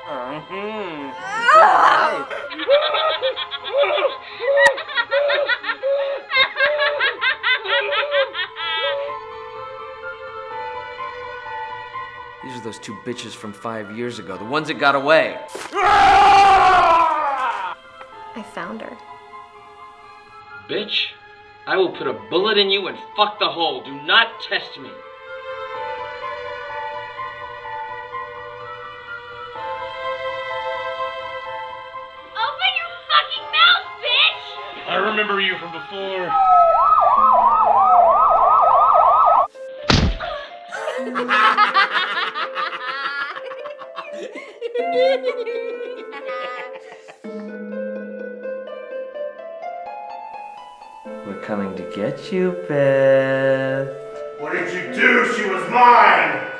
These are those two bitches from 5 years ago, the ones that got away. I found her. Bitch, I will put a bullet in you and fuck the hole. Do not test me. Open your fucking mouth, bitch! I remember you from before. We're coming to get you, Beth. What did you do? She was mine!